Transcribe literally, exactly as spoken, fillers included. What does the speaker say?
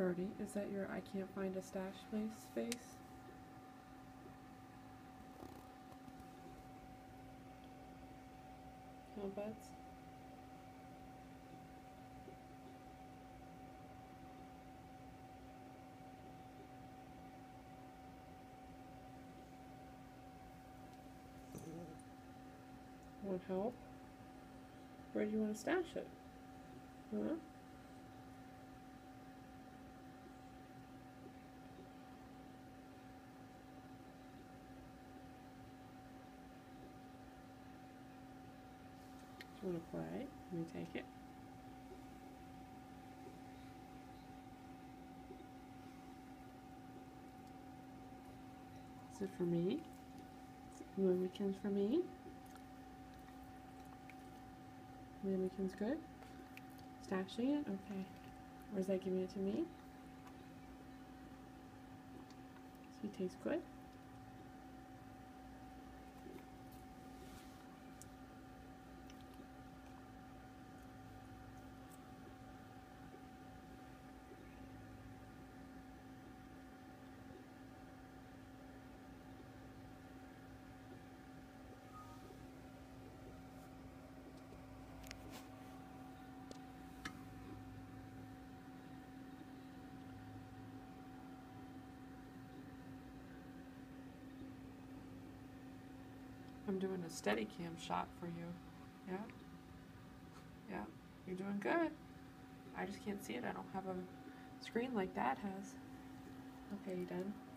Brody, is that your I can't find a stash place face? No buds? Want help? Where do you want to stash it? Huh? Do you want to play? Let me take it. Is it for me? Mumikins for me? Mumikins good? Stashing it? Okay. Or is that giving it to me? Does he taste good? I'm doing a steady cam shot for you. Yeah? Yeah. You're doing good. I just can't see it. I don't have a screen like Dad has. Okay, you done?